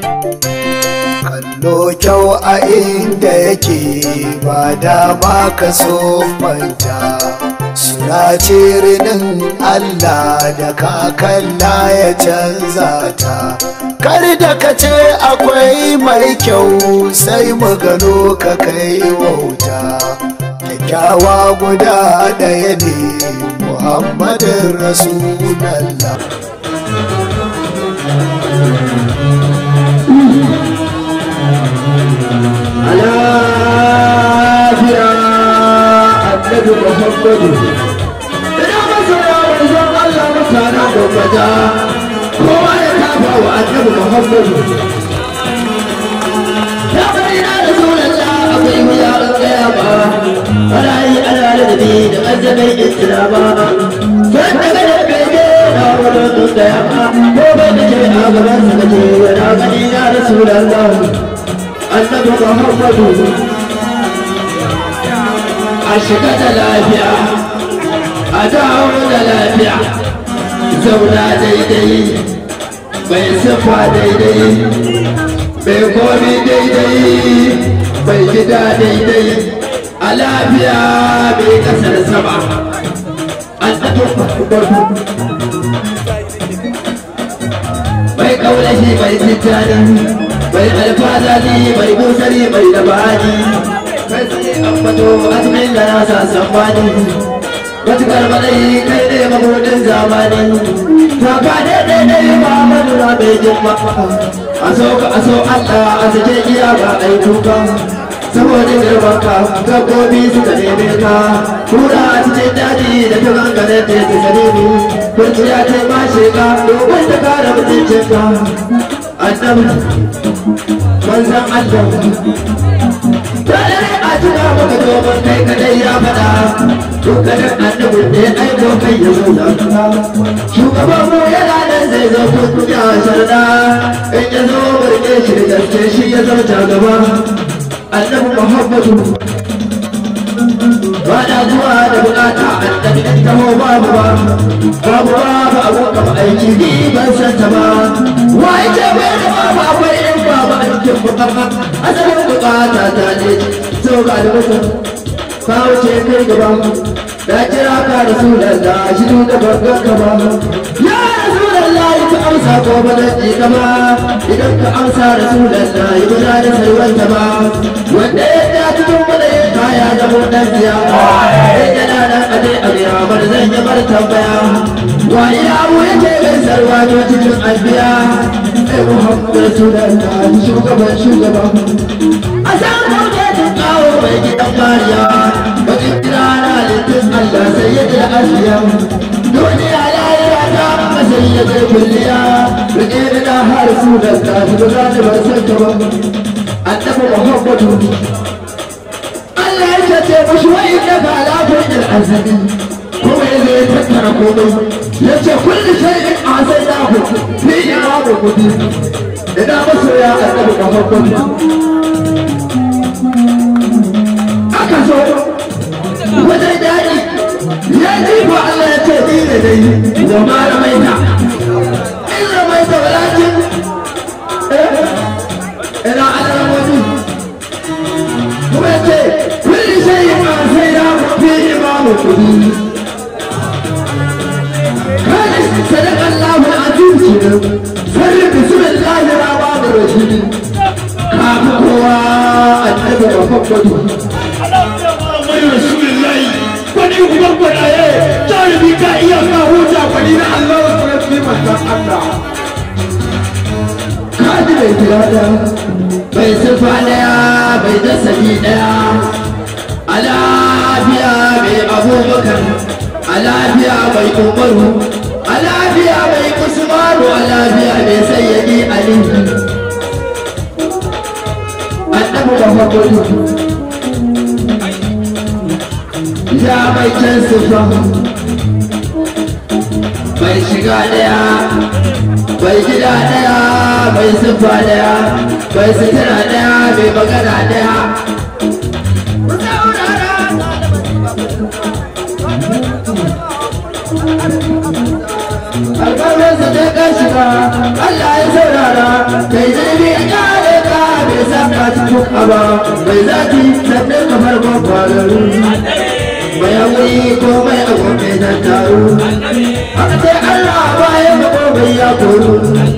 kallo kyau a inda yake ba dama ka so manta suna cirinin Allah da kakalla ya canza ta kar da ka ce akwai mai kyau sai mu gano ka kai wauta kyakkyawa guda ɗaya ne Muhammadin Rasulallah. Alafiya annabi Muhammadu ina masoya manzon Allah mutanen gwamnati kowa ya kafa wa annabi Muhammadu ya bari na Rasulallah akwai wuya an gaya ba ana yi ana ladabi da azabai istirama don daga da bege na wani tun da yamma ko bai da ke a gaban sa kace yana gani ya Rasulallah annabi Muhammadu a shiga da lafiya a dawo da lafiya zauna daidai bai sifa daidai bai komi daidai bai gida daidai a lafiya bai kasar sama annabi Muhammadu bai kaulashi bai tijjani bai alfadani bai busari bai dabani kai sai ambato azumin da na sasan bani matukar malai kai ne mabudin zamani ta ka daidai Muhammadu na bai jimma a so Allah a sake iya ba ai kuka saboda girman ka dabbobi suka neme ka kura a cikin daji da ta gangare ta yi tsakani ne kurciya ta yi mashe ka domin ta kara mutuncin ka annabi manzan Allah tare a tuna maka domin kai kadai ya faɗa dukkanin annabin da ya aiko kai ya zo da shugaban mu yana nan zai zo kun ya sharda in ya zo barke shi da gaske shi ya zarta gaba annabi Muhammadu ba da zuwa da bukata annabi in taho babu babu abokan aiki ni ban san ta ba wai ce bai da babu akwai in babu aikin bukata asalin bukata ta ne so ga da mutum ka wuce kai gaba da kira ka Rasulallah shi da barkan ka ba ya Rasulallah ka amsa ko ba da ji kama idan ka amsa Rasulallah ya bada da sarwanta ba wanda ya ta cikin mana ya kaya da mutan biya yana nan a dai abiya bar zan yi bar tambaya wani abu yake bai sarwa to cikin albiya ai Muhammad Rasulallah shugaban a san kauce ta kawo mai gidan mariya bakin kirana littin Allah sai ya da asiya duniya lafiya ta sai ya da kulliya rike da har Rasulallah shi ba za ta bar santa ba annabi Muhammadu Allah ya ce mushi wa inna ka ala kulli azali kuma ya tattara komai ya ce kulli shay'in asaynahu fi imamu mubin ina masoya annabi Muhammadu aka so wajen daɗi ya ji ba Allah ya ce ni ne dai da ma ramaita in ramaita walakin ina alamomi kuma ya ce kulli shay'in asaynahu fi imamu mubin kana sadaqa Allahu al-azim sarri bismillahir rahmanir rahim kafu kowa annabi Muhammadu mai rasulullahi wani uban gwadaye jarumi ka iya ka huta wani na Allah wasu ya fi manzan Allah kaji mai tirada bai sifa daya bai dasabi daya a lafiya mai abubakar a lafiya mai umaru a lafiya mai usmanu a lafiya mai sayyadi ali annabi Muhammadu ya mai can sifa bai shiga daya bai gida daya bai sifa daya bai sutura daya bai magana daya alƙawarsa ta kan shiga Allah ya saurara kai zai baba mai zaki sannan kamar gwagwararu mai haƙuri ko mai agobe na taru haka sai Allah bayan magobe ya koru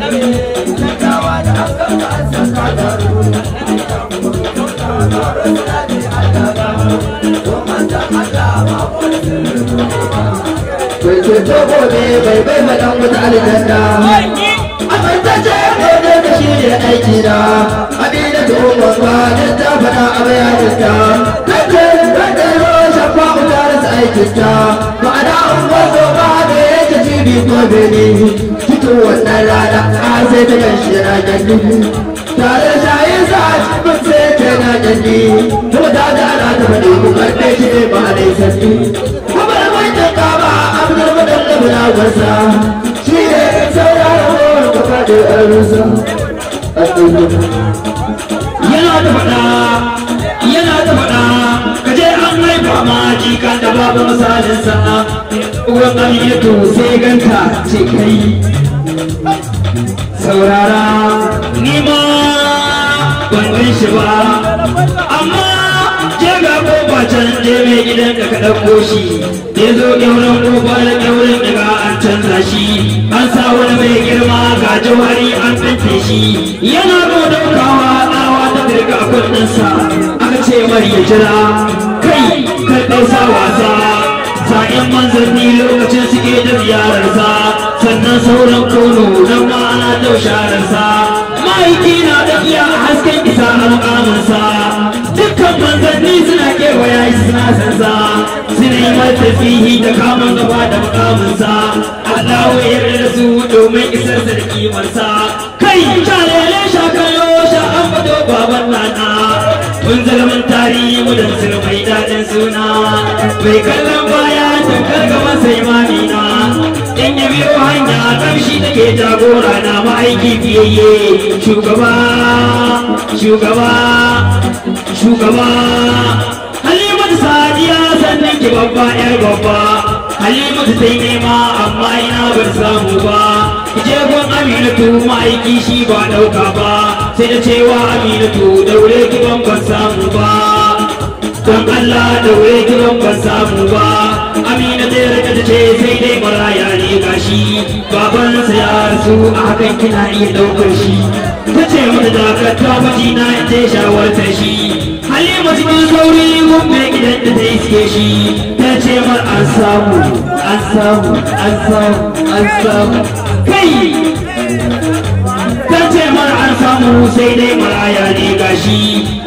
bai ce togo ne bai bai maɗan wata aljanna amintacce gobe da shi ne aiki na abin da tsohon ba don ta faɗa a bayaninta kace wanda zo shafa wuta da su aikinta ma'ana an wazo ba da yake cibi ko bene cikin wannan rana a sai ta ganshi yana gani tare da shayin sa a cikin sai ta yana gani kuma ta da ana ta faɗi kuma ɗaya shi ne ba a dai sanni kuma da mai tanka ba abin da madalla bulawarsa shi ne sauraro ka faɗi arzusa yana da faɗa ka je an haifa ma jikan da babu misalinsa uwan amiyatu sai ganka ce kai saurara ni ma ban gan shi ba amma je ga kofa can je mai gidan da ka ɗauko shi ya zo ƙyauren kofa da ƙyauren daga an canza shi an sa wani mai girma ga jawari an ɗante shi yana zo daukawa tsawa ta dirga a kundinsa aka ce mari ya jira kai karɓe sa wasa sa'in manzanni lokacin suke da ziyararsa sannan sauran kono nan ma ana taushararsa ma'aiki na da iya hasken isa a mukaminsa dukkan manzanni suna kewaya shi suna sansa suna yi mata fihi da kamun gaba da mukaminsa Allah ya yarda da su domin isarsa da kimarsa kai shalele shakallo sha an fado baban nana mun zalman tarihi mu da mai daɗin suna bai kallon baya tankar gaban sai mamina in ya biyo hanya ƙamshi take jagora na ma'aiki biyayye shugaba Halimatu Sadiya sannan ki babba yar babba Halimatu sai nema amma ina bar samu ba je gon Aminatu ma'aiki shi ba dauka ba sai da cewa Aminatu daure ki ban samu ba don Allah daure ki ban samu ba Amina ta rika ta ce sai dai maraya ne gashi babansa ya rasu a hakan kina iya daukar shi ta ce mata dakata mijina in je shawartar shi Halima cikin sauri gumbe gidan da ta iske shi ta ce mar an samu kai ta ce mar an samu sai dai maraya ne gashi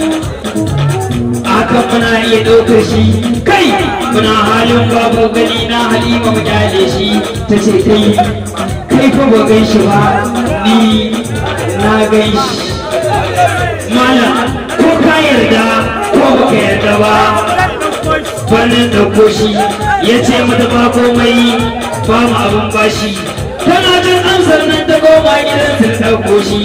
haka muna iya ɗaukar shi kai muna halin babu gani na Halima mu kyale shi ta ce kai fa ba gan shi ba ni na gan shi malam ko ka yarda ko baka yarda ba wannan ɗauko shi ya ce mata ba komai ba mu abin bashi tana jin amsar nan ta koma gidan sun ɗauko shi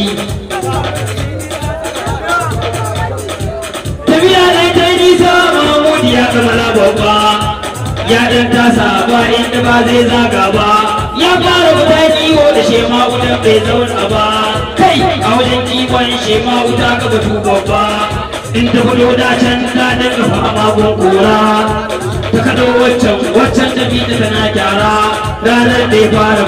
tafiya ɗai ta yi nisa Mahmud ya kamala babba ya ɗan tasa ba inda ba zai zaga ba ya fara wuta kiwo da shema wutan bai zauna ba kai a wajen kiwon shema wuta ka batu babba in ta fito da can ta dinga fama gun kora ta kado waccan tafi da tana gyara ranar da ya fara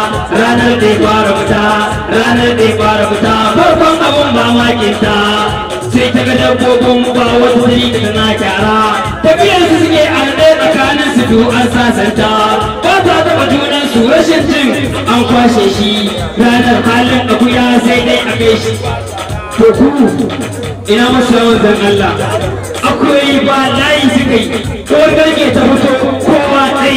fita farkon abun ba makinta sai ta ga dabbobin ba wata tari da tana gyara tafiyar su suke a ɗaya tsakanin su biyu an sasanta ba ta taɓa junan su rashin jin an kwashe shi ranar halin akuya sai dai a kai shi to ku ina masu yawan zan Allah akwai ba layi suka yi kawai garke ta fito kowa ɗai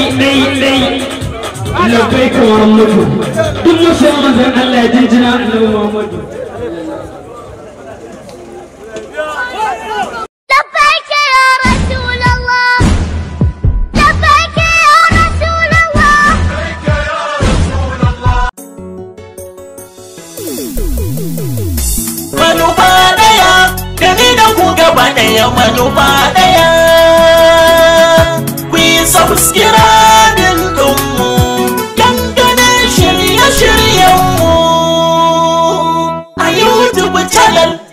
labai ka Muhammadu duk masu yawan zan Allah ya jinjina annabi Muhammadu manufa ɗaya ku yi subscribing ɗinmu dangane shirye-shiryenmu a YouTube channel